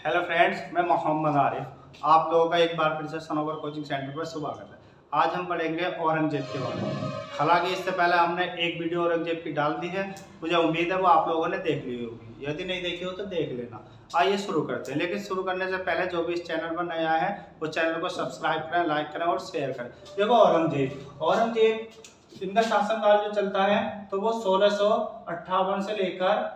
Hello friends, मैं मोहम्मद आरिफ। आप लोगों का एक बार फिर से सनोवर कोचिंग सेंटर पर स्वागत है। आज हम पढ़ेंगे औरंगजेब के बारे में। हालांकि इससे पहले हमने एक वीडियो औरंगजेब की डाल दी है, मुझे उम्मीद है वो आप लोगों ने देख ली होगी। यदि नहीं देखी हो तो देख लेना। आइए शुरू करते हैं, लेकिन शुरू करने से पहले जो भी इस चैनल पर नया है वो चैनल को सब्सक्राइब करें, लाइक करें और शेयर करें। देखो, औरंगजेब इनका शासनकाल जो चलता है तो वो 1658 से लेकर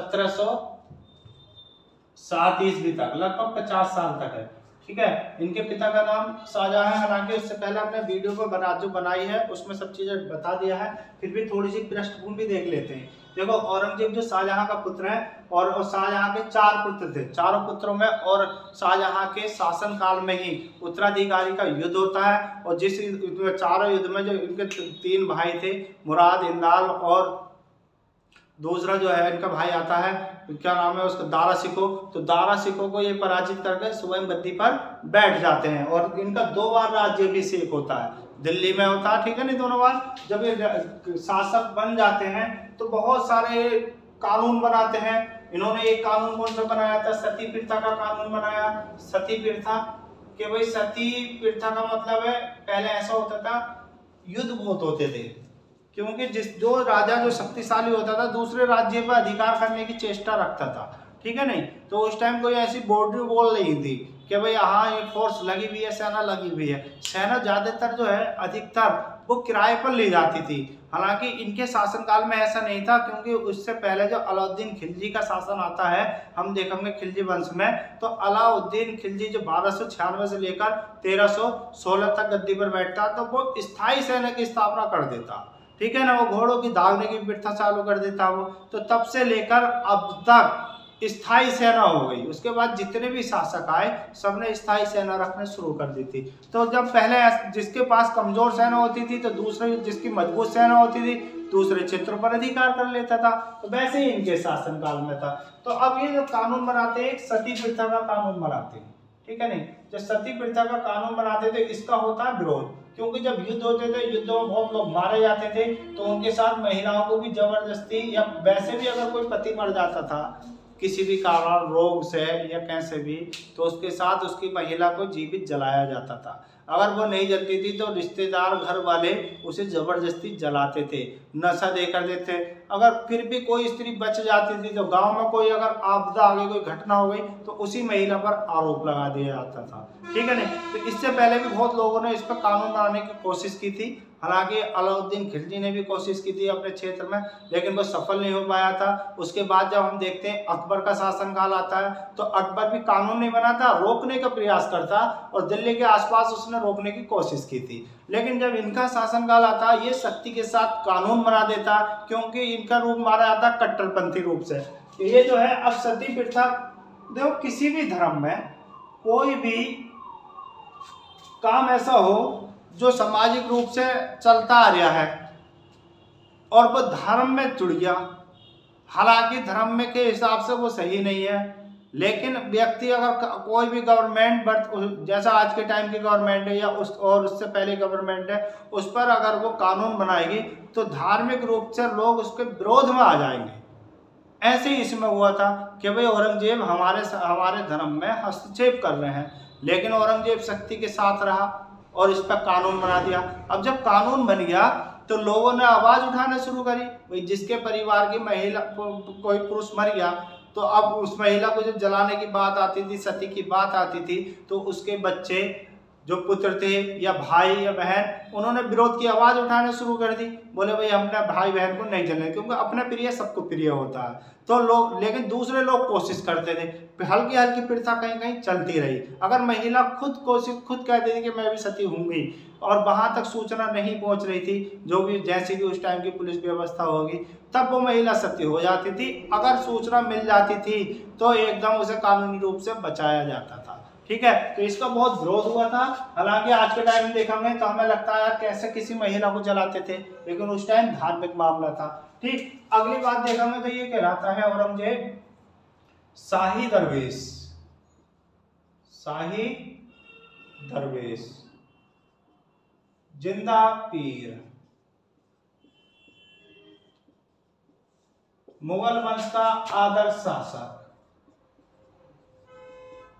1707 ईस्वी तक, लगभग 50 साल तक है। ठीक है। इनके पिता का नाम शाहजहां है। हालांकि उससे पहले हमने वीडियो को जो बनाई है उसमें सब चीजें बता दिया है, फिर भी थोड़ी सी पृष्ठभूमि भी देख लेते हैं। देखो, औरंगजेब जो शाहजहां का पुत्र है और शाहजहां के 4 पुत्र थे। चारों पुत्रों में और शाहजहां के शासन काल में ही उत्तराधिकारी का युद्ध होता है। और जिस चारों युद्ध में जो इनके 3 भाई थे, मुराद, इंदाल और दूसरा जो है इनका भाई आता है, क्या नाम है उसका, दारा शिकोह। तो दारा शिकोह को ये पराजित करके स्वयं गद्दी पर बैठ जाते हैं और इनका 2 बार राज्याभिषेक होता है। दिल्ली में होता है, ठीक है नहीं, दोनों बार। जब ये शासक बन जाते हैं तो बहुत सारे कानून बनाते हैं। इन्होंने एक कानून कौन सा बनाया था? सती प्रथा का कानून बनाया। सती प्रथा कि भाई सती प्रथा का मतलब है, पहले ऐसा होता था, युद्ध बहुत होते थे, क्योंकि जो राजा जो शक्तिशाली होता था दूसरे राज्य पर अधिकार करने की चेष्टा रखता था। ठीक है नहीं, तो उस टाइम कोई ऐसी बाउंड्री वॉल नहीं थी कि भाई हाँ ये फोर्स लगी हुई है, सेना लगी हुई है। सेना ज्यादातर जो है, अधिकतर वो किराए पर ली जाती थी। हालांकि इनके शासनकाल में ऐसा नहीं था, क्योंकि उससे पहले जो अलाउद्दीन खिलजी का शासन आता है, हम देखेंगे खिलजी वंश में, तो अलाउद्दीन खिलजी जो 1296 से लेकर 1316 तक गद्दी पर बैठता तो वो स्थायी सेना की स्थापना कर देता। ठीक है ना, वो घोड़ों की दागने की प्रथा चालू कर देता वो। तो तब से लेकर अब तक स्थायी सेना हो गई। उसके बाद जितने भी शासक आए सबने स्थायी सेना रखने शुरू कर दी थी। तो जब पहले जिसके पास कमजोर सेना होती थी तो दूसरे जिसकी मजबूत सेना होती थी दूसरे क्षेत्रों पर अधिकार कर लेता था। तो वैसे ही इनके शासनकाल में था। तो अब ये जो कानून बनाते हैं, सती प्रथा का कानून बनाते हैं। ठीक है नहीं, जब सती प्रथा का कानून बनाते थे इसका होता है विरोध, क्योंकि जब युद्ध होते थे, युद्धों में बहुत लोग मारे जाते थे, तो उनके साथ महिलाओं को भी जबरदस्ती, या वैसे भी अगर कोई पति मर जाता था किसी भी कारण, रोग से या कैसे भी, तो उसके साथ उसकी महिला को जीवित जलाया जाता था। अगर वो नहीं जलती थी तो रिश्तेदार, घर वाले उसे जबरदस्ती जलाते थे, नशा देकर देते। अगर फिर भी कोई स्त्री बच जाती थी तो गांव में कोई अगर आपदा आ गई, कोई घटना हो गई, तो उसी महिला पर आरोप लगा दिया जाता था। ठीक है नहीं, तो इससे पहले भी बहुत लोगों ने इस पर कानून बनाने की कोशिश की थी। हालांकि अलाउद्दीन खिलजी ने भी कोशिश की थी अपने क्षेत्र में, लेकिन वो सफल नहीं हो पाया था। उसके बाद जब हम देखते हैं अकबर का शासनकाल आता है, तो अकबर भी कानून नहीं बनाता, रोकने का प्रयास करता, और दिल्ली के आसपास उसने रोकने की कोशिश की थी। लेकिन जब इनका शासनकाल आता, ये शक्ति के साथ कानून बना देता, क्योंकि इनका रूप मारा जाता कट्टरपंथी रूप से। ये जो है, अब सती प्रथा, देखो किसी भी धर्म में कोई भी काम ऐसा हो जो सामाजिक रूप से चलता आ रहा है और वो धर्म में जुड़ गया, हालांकि धर्म में के हिसाब से वो सही नहीं है, लेकिन व्यक्ति अगर कोई भी गवर्नमेंट, जैसा आज के टाइम की गवर्नमेंट है या उससे पहले गवर्नमेंट है, उस पर अगर वो कानून बनाएगी तो धार्मिक रूप से लोग उसके विरोध में आ जाएंगे। ऐसे ही इसमें हुआ था कि भाई औरंगजेब हमारे धर्म में हस्तक्षेप कर रहे हैं, लेकिन औरंगजेब शक्ति के साथ रहा और इस पर कानून बना दिया। अब जब कानून बन गया तो लोगों ने आवाज उठाना शुरू करी। भाई जिसके परिवार की महिला कोई पुरुष मर गया, तो अब उस महिला को जब जलाने की बात आती थी, सती की बात आती थी, तो उसके बच्चे जो पुत्र थे या भाई या बहन, उन्होंने विरोध की आवाज उठाने शुरू कर दी। बोले भाई अपने भाई बहन को नहीं जलने, क्योंकि अपने प्रिय सबको प्रिय होता है। तो लोग, लेकिन दूसरे लोग कोशिश करते थे, हल्की हल्की प्रथा कहीं कहीं चलती रही। अगर महिला खुद कहती थी कि मैं भी सती होंगी, और वहां तक सूचना नहीं पहुंच रही थी, जो भी जैसी भी उस टाइम की पुलिस व्यवस्था होगी, तब वो महिला सती हो जाती थी। अगर सूचना मिल जाती थी तो एकदम उसे कानूनी रूप से बचाया जाता था। ठीक है, तो इसका बहुत विरोध हुआ था। हालांकि आज के टाइम में देखेंगे तो हमें लगता है कैसे किसी महिला को जलाते थे, लेकिन उस टाइम धार्मिक मामला था। ठीक, अगली बात देखेंगे तो ये कहलाता है औरंगजेब शाही दरवेश। शाही दरवेश, जिंदा पीर, मुगल वंश का आदर्श शासक,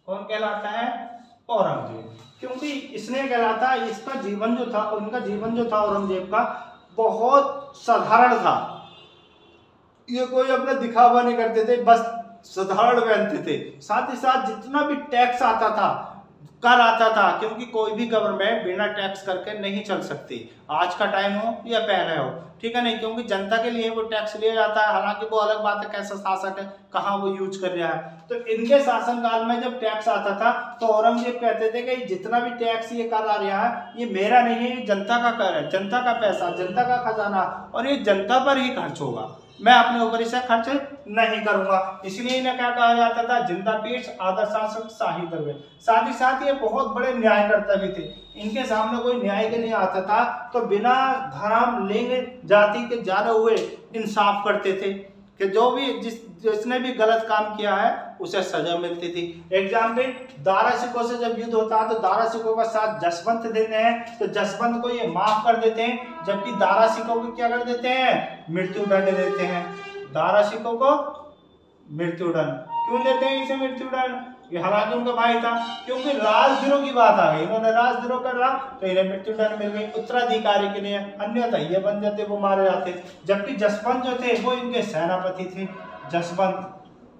कौन कहलाता है? औरंगजेब। क्योंकि इसने कहलाता, इसका जीवन जो था, उनका जीवन जो था औरंगजेब का, बहुत साधारण था। ये कोई अपना दिखावा नहीं करते थे, बस साधारण पहनते थे। साथ ही साथ जितना भी टैक्स आता था, कर आता था, क्योंकि कोई भी गवर्नमेंट बिना टैक्स करके नहीं चल सकती, आज का टाइम हो या पहले हो, ठीक है नहीं, क्योंकि जनता के लिए वो टैक्स लिया जाता है। हालांकि वो अलग बात है कैसा शासक है, कहाँ वो यूज कर रहा है। तो इनके शासनकाल में जब टैक्स आता था तो औरंगजेब कहते थे कि जितना भी टैक्स ये कर आ रहा है ये मेरा नहीं है, ये जनता का कर है, जनता का पैसा, जनता का खजाना, और ये जनता पर ही खर्च होगा, मैं अपने ऊपर इसे खर्च नहीं करूंगा। इसलिए इन्हें क्या कहा जाता था? जिंदा पीठ, आदर शासक, शाही दरबार। साथ ही साथ ये बहुत बड़े न्यायकर्ता भी थे। इनके सामने कोई न्याय के लिए आता था तो बिना धर्म, लिंग, जाति के जाने हुए इंसाफ करते थे कि जो भी जिसने भी गलत काम किया है उसे सजा मिलती थी। एग्जाम्पल, दारा सिकों से जब युद्ध होता है तो दारा सिकों का साथ जसवंत देते हैं तो जसवंत को ये माफ कर देते हैं, जबकि दारा सिकों को क्या कर देते हैं? मृत्यु दंड देते हैं। दारा सिकों को मृत्यु दंड क्यों देते हैं इसे मृत्यु दंड? ये हालांकि उनका भाई था, क्योंकि राजद्रोह की बात आ गई, इन्होंने राजद्रोह कर रहा तो इन्हें मृत्यु दंड मिल गई उत्तराधिकारी के लिए, अन्यथा ये बन जाते, वो मारे जाते। जबकि जसवंत जो थे वो इनके सेनापति थे, जसवंत।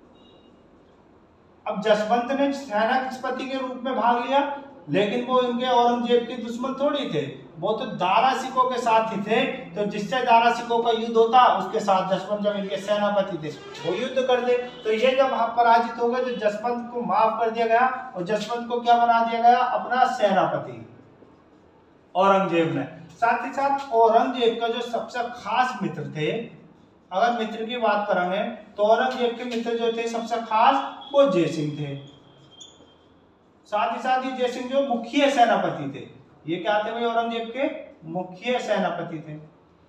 अब जसवंत ने सेनापति के रूप में भाग लिया, लेकिन वो इनके औरंगजेब के दुश्मन थोड़ी थे, वो तो दारा सिकों के साथ ही थे। तो जिससे दारा सिकों का युद्ध होता उसके साथ जसवंत जब इनके सेनापति थे वो युद्ध कर दे। तो ये जब पराजित हो गए तो जसवंत को माफ कर दिया गया और जसवंत को क्या बना दिया गया? अपना सेनापति, औरंगजेब ने। साथ ही साथ औरंगजेब का जो सबसे खास मित्र थे, अगर मित्र की बात करेंगे तो औरंगजेब के मित्र जो थे सबसे खास वो जयसिंह थे। साथ ही साथ ये जयसिंह जो मुख्य सेनापति थे, ये क्या थे भाई? औरंगजेब के मुख्य सेनापति थे,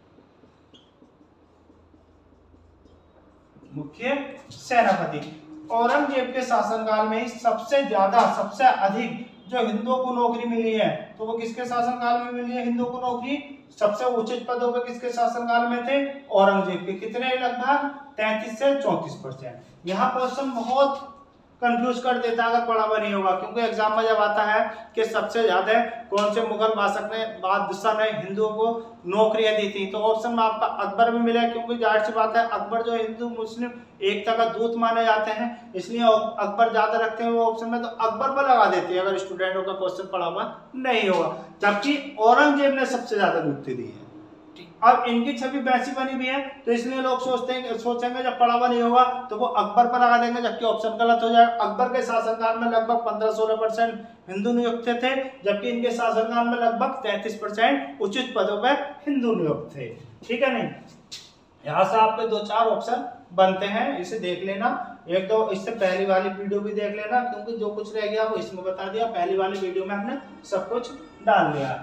मुख्य सेनापति। औरंगजेब के शासनकाल में सबसे ज्यादा, सबसे अधिक जो हिंदुओं को नौकरी मिली है तो वो किसके शासनकाल में मिली है? हिंदुओं को नौकरी सबसे उच्च पदों पे किसके शासनकाल में थे? औरंगजेब के। कितने? लगभग 33 से 34%। यहाँ क्वेश्चन बहुत कंफ्यूज कर देता है अगर पढ़ा हुआ नहीं होगा, क्योंकि एग्जाम में जब आता है कि सबसे ज्यादा कौन से मुगल बादशाह ने हिंदुओं को नौकरियां दी थी, तो ऑप्शन में आपका अकबर भी मिला, क्योंकि जाहिर सी बात है अकबर जो हिंदू मुस्लिम एकता का दूत माने जाते हैं, इसलिए अकबर ज्यादा रखते हैं वो ऑप्शन में, तो अकबर पर लगा देते हैं अगर स्टूडेंटों का क्वेश्चन पढ़ा हुआ नहीं होगा। जबकि औरंगजेब ने सबसे ज्यादा नियुक्ति दी है। अब इनकी छवि वैसी बनी हुई है तो इसलिए लोग सोचेंगे जब पढ़ावा नहीं होगा तो वो अकबर पर लगा देंगे, जबकि ऑप्शन गलत हो जाएगा। अकबर के शासनकाल में लगभग 15-16% हिंदू नियुक्त थे, जबकि इनके शासनकाल में लगभग 33% उचित पदों पर हिंदू नियुक्त थे, ठीक है नहीं। यहाँ से आपके 2-4 ऑप्शन बनते हैं, इसे देख लेना। एक दो इससे पहली वाली वीडियो भी देख लेना, क्योंकि जो कुछ रह गया वो इसमें बता दिया, पहली वाली वीडियो में हमने सब कुछ डाल दिया।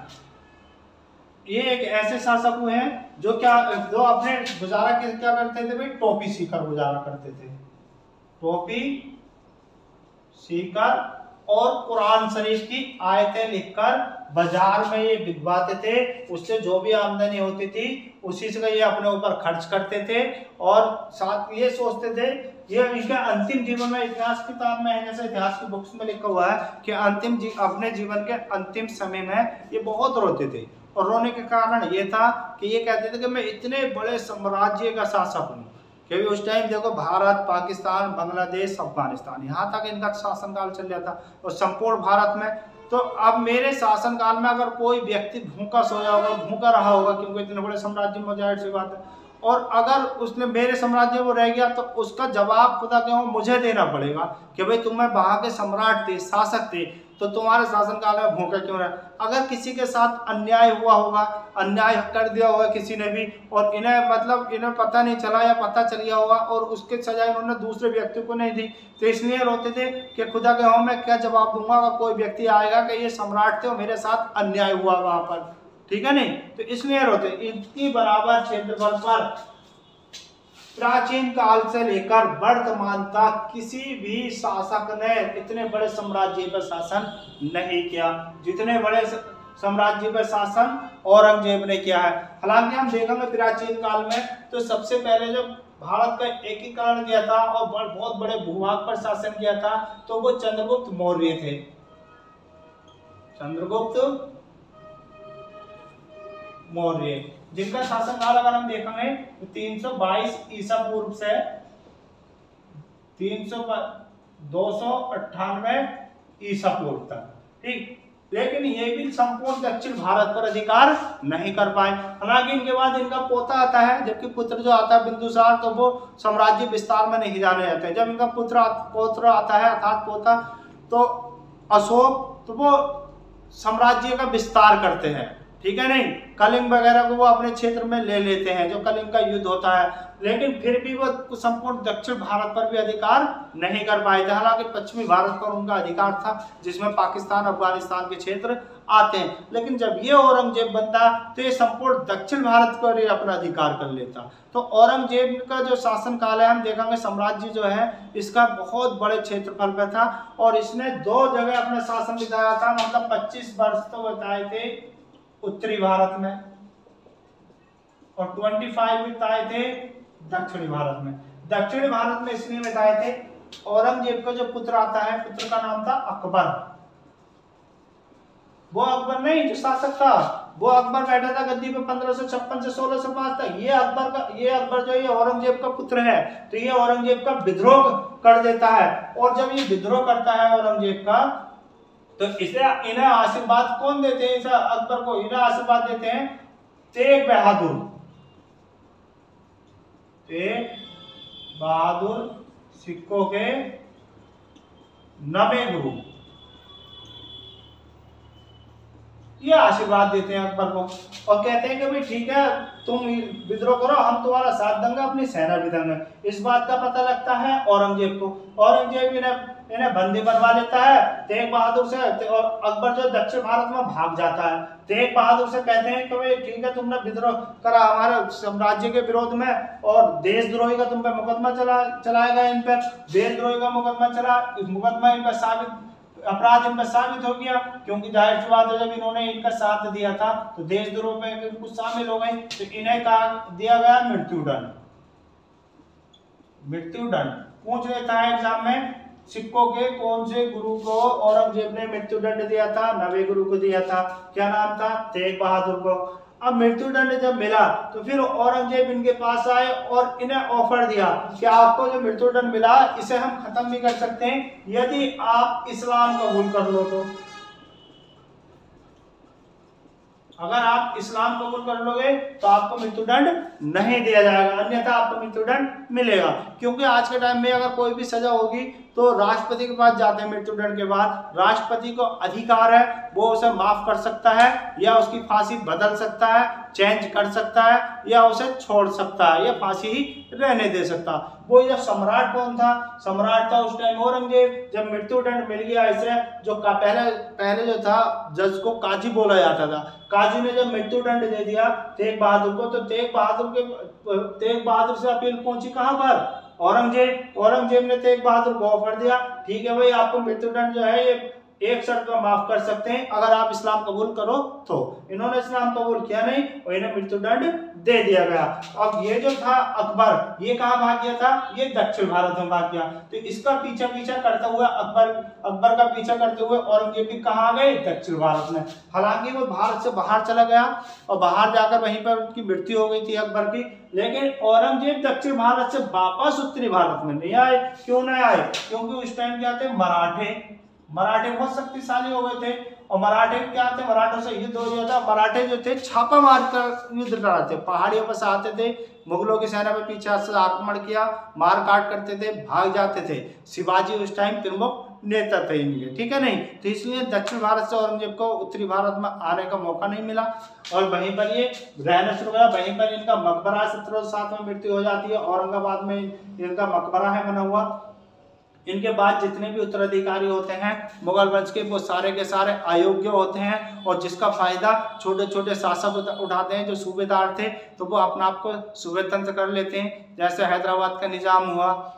ये एक ऐसे शासक हुए हैं जो अपने गुजारा क्या करते थे भाई? टोपी सीकर गुजारा करते थे, टोपी सीकर, और कुरान शरीफ की आयतें लिखकर बाजार में ये बिकवाते थे। उससे जो भी आमदनी होती थी उसी से ये अपने ऊपर खर्च करते थे, और साथ ये सोचते थे, ये इनके अंतिम जीवन में इतिहास किताब में है, जैसे इतिहास की बुक्स में लिखा हुआ है कि अपने जीवन के अंतिम समय में ये बहुत रोते थे, और रोने के कारण ये था कि ये कहते थे कि मैं इतने बड़े साम्राज्य का शासक हूँ, क्योंकि उस टाइम देखो भारत, पाकिस्तान, बांग्लादेश, अफगानिस्तान, यहाँ तक इनका शासनकाल चल जाता, और संपूर्ण भारत में। तो अब मेरे शासनकाल में अगर कोई व्यक्ति भूखा सोया होगा, भूखा रहा होगा, क्योंकि इतने बड़े साम्राज्य में जाहिर सी बात है, और अगर उसने मेरे साम्राज्य वो रह गया तो उसका जवाब खुदा के मुझे देना पड़ेगा कि भाई तुम्हें वहां के सम्राट थे, शासक थे, तो तुम्हारे शासनकाल में भूखे क्यों रहे। अगर किसी के साथ अन्याय हुआ होगा, अन्याय कर दिया होगा किसी ने भी, और इन्हें पता नहीं चला या पता चल गया होगा और उसके सजा इन्होंने दूसरे व्यक्ति को नहीं दी, तो इसलिए रोते थे कि खुदा के मैं क्या जवाब दूंगा अगर कोई व्यक्ति आएगा कि ये सम्राट थे और मेरे साथ अन्याय हुआ वहां पर, ठीक है नहीं। तो इसलिए रोते। इतनी बराबर क्षेत्रफल पर प्राचीन काल से लेकर वर्तमान तक किसी भी शासक ने इतने बड़े साम्राज्य पर शासन नहीं किया जितने बड़े साम्राज्य पर शासन औरंगजेब ने किया है। हालांकि हम देखेंगे प्राचीन काल में तो सबसे पहले जब भारत का एकीकरण किया था और बहुत बड़े भूभाग पर शासन किया था, तो वो चंद्रगुप्त मौर्य थे। चंद्रगुप्त मौर्य, जिनका शासनकाल अगर हम देखेंगे तो 322 ईसा पूर्व से 298 ईसा पूर्व तक, ठीक। लेकिन ये भी संपूर्ण दक्षिण भारत पर अधिकार नहीं कर पाए। हालांकि इनके बाद इनका पोता आता है, जबकि पुत्र जो आता है बिंदुसार, तो वो साम्राज्य विस्तार में नहीं जाने जाते। जब इनका पौत्र आता है अर्थात पोता, तो अशोक, तो वो साम्राज्य का विस्तार करते हैं, ठीक है। नहीं, कलिंग वगैरह को वो अपने क्षेत्र में ले लेते हैं, जो कलिंग का युद्ध होता है। लेकिन फिर भी वो संपूर्ण दक्षिण भारत पर भी अधिकार नहीं कर पाए थे। हालांकि पश्चिमी भारत पर उनका अधिकार था, जिसमें पाकिस्तान अफगानिस्तान के क्षेत्र आते हैं। लेकिन जब ये औरंगजेब बनता तो ये संपूर्ण दक्षिण भारत पर ये अपना अधिकार कर लेता। तो औरंगजेब का जो शासन काल है, हम देखेंगे साम्राज्य जो है इसका बहुत बड़े क्षेत्रफल पे था, और इसने 2 जगह अपना शासन बिताया था, मतलब 25 वर्ष तो बिताए थे उत्तरी भारत में और 25 बिताए थे दक्षिणी भारत में। दक्षिणी भारत में इसलिए बिताए थे, औरंगजेब का जो पुत्र आता है, पुत्र का नाम था अकबर। वो अकबर नहीं जो शासक था, वो अकबर बैठा था गद्दी पे 1556 से 1605 तक। ये अकबर जो ये औरंगजेब का पुत्र है, तो ये औरंगजेब का विद्रोह कर देता है। और जब ये विद्रोह करता है औरंगजेब का, तो इसे इन्हें आशीर्वाद कौन देते हैं? इसे अकबर को इन्हें आशीर्वाद देते हैं तेग बहादुर। तेग बहादुर सिक्कों के 9वें गुरु, ये आशीर्वाद देते हैं अकबर को और कहते हैं कि भाई ठीक है, तुम विद्रोह करो, हम तुम्हारा साथ देंगे, अपनी सेना भी देंगे। इस बात का पता लगता है औरंगजेब को। औरंगजेब इन्हें बंदी बनवा लेता है तेग बहादुर से, और अकबर जो दक्षिण भारत में भाग जाता है। तेग बहादुर से कहते हैं कि भाई ठीक है, तुमने विद्रोह करा हमारे साम्राज्य के विरोध में, और देशद्रोही का तुम पे मुकदमा चलाया गया, इन पर देशद्रोही का मुकदमा चला। मुकदमा इन पर अपराध इनमें साबित हो गया, क्योंकि जाहिर सी बात है जब इन्होंने इनका साथ दिया था तो देशद्रोह में कुछ शामिल हो गए, तो इन्हें कहा दिया गया मृत्युदंड। मृत्युदंड पूछ लेता है एग्जाम में, सिक्कों के कौन से गुरु को औरंगजेब ने मृत्युदंड दिया था? 9वें गुरु को दिया था। क्या नाम था? तेग बहादुर को। अब मृत्युदंड जब मिला तो फिर औरंगजेब इनके पास आए और इन्हें ऑफर दिया कि आपको जो मृत्युदंड मिला इसे हम खत्म भी कर सकते हैं यदि आप इस्लाम कबूल कर लो तो। अगर आप इस्लाम कबूल कर लोगे तो आपको मृत्युदंड नहीं दिया जाएगा, अन्यथा आपको मृत्युदंड मिलेगा। क्योंकि आज के टाइम में अगर कोई भी सजा होगी तो राष्ट्रपति के पास जाते हैं मृत्युदंड के बाद। राष्ट्रपति को अधिकार है, वो उसे माफ कर सकता है या उसकी फांसी बदल सकता है, चेंज कर सकता है, या उसे छोड़ सकता है, या फांसी ही रहने दे सकता। वो जब सम्राट कौन था? सम्राट था उस टाइम औरंगजेब। जब मृत्युदंड मिल गया इसे, जो पहले जो था जज को काजी बोला जाता था, काजी ने जब मृत्युदंड दे दिया तेग बहादुर को, तो तेग बहादुर से अपील पहुंची कहां पर? औरंगजेब ने तेग बहादुर को ऑफर दिया, ठीक है भाई आपको मृत्युदंड जो है ये एक शर्त पर माफ कर सकते हैं, अगर आप इस्लाम कबूल करो तो। इन्होंने इस्लाम कबूल किया नहीं और इन्हें मृत्युदंड दे दिया गया। अब ये जो था अकबर, ये कहाँ भाग गया था? ये दक्षिण भारत में भाग गया। तो इसका पीछा करते हुए अकबर का पीछा करते हुए औरंगजेब भी कहाँ आ गए? दक्षिण भारत में। हालांकि वो भारत से बाहर चला गया और बाहर जाकर वहीं पर उनकी मृत्यु हो गई थी अकबर की। लेकिन औरंगजेब दक्षिण भारत से वापस उत्तरी भारत में नहीं आए। क्यों नहीं आए? क्योंकि उस टाइम क्या थे? मराठे बहुत शक्तिशाली हो गए थे, और मराठे क्या थे? मराठों से युद्ध हो गया था। मराठे जो थे छापा मारकर युद्ध लड़ाते, पहाड़ियों पर से आते थे, मुगलों की सेना पे पीछे से आक्रमण किया, मार काट करते थे, भाग जाते थे। शिवाजी उस टाइम प्रमुख नेता थे इनके, ठीक है नहीं? तो इसलिए दक्षिण भारत से औरंगजेब को उत्तरी भारत में आने का मौका नहीं मिला और वहीं पर ये रहना शुरू किया। वहीं पर इनका मकबरा 1707 में मृत्यु हो जाती है। औरंगाबाद में इनका मकबरा है बना हुआ। इनके बाद जितने भी उत्तराधिकारी होते हैं मुगल वंश के, वो सारे के सारे अयोग्य होते हैं, और जिसका फायदा छोटे छोटे शासक उठाते हैं। जो सूबेदार थे तो वो अपने आप को सूबेतंत्र कर लेते हैं, जैसे हैदराबाद का निजाम हुआ,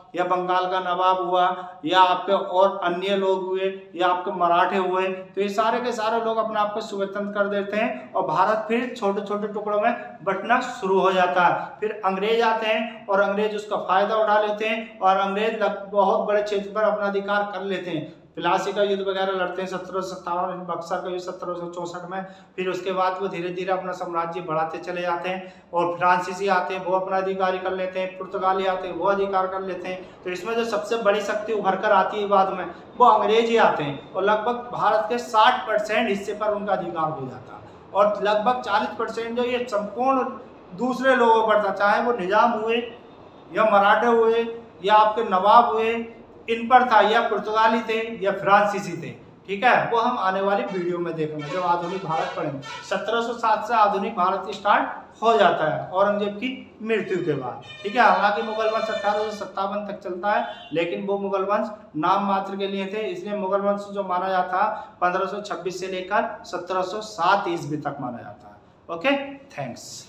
या बंगाल का नवाब हुआ, या आपके और अन्य लोग हुए, या आपके मराठे हुए, तो ये सारे के सारे लोग अपने आप को स्वतंत्र कर देते हैं और भारत फिर छोटे छोटे टुकड़ों में बंटना शुरू हो जाता है। फिर अंग्रेज आते हैं और अंग्रेज उसका फायदा उठा लेते हैं और अंग्रेज बहुत बड़े क्षेत्र पर अपना अधिकार कर लेते हैं। प्लासी का युद्ध वगैरह लड़ते हैं 1757, बक्सर का युद्ध 1764 में। फिर उसके बाद वो धीरे धीरे अपना साम्राज्य बढ़ाते चले जाते हैं और फ्रांसीसी आते हैं, वो अपना अधिकार कर लेते हैं, पुर्तगाली आते हैं, वो अधिकार कर लेते हैं। तो इसमें जो सबसे बड़ी शक्ति उभर कर आती है बाद में, वो अंग्रेज ही आते हैं और लगभग भारत के 60% हिस्से पर उनका अधिकार हो जाता है और लगभग 40% जो ये संपूर्ण दूसरे लोगों पर था, चाहे वो निजाम हुए या मराठे हुए या आपके नवाब हुए, इन पर था, या पुर्तगाली थे या फ्रांसीसी थे। ठीक है, वो हम आने वाली वीडियो में देखेंगे जब आधुनिक भारत पढ़ेंगे। 1707 से आधुनिक भारत स्टार्ट हो जाता है औरंगजेब की मृत्यु के बाद। ठीक है, हालांकि मुगल वंश 1857 तक चलता है, लेकिन वो मुगल वंश नाम मात्र के लिए थे, इसलिए मुगल वंश जो माना जाता है 1526 से लेकर 1707 ईस्वी तक माना जाता है। Okay, thanks.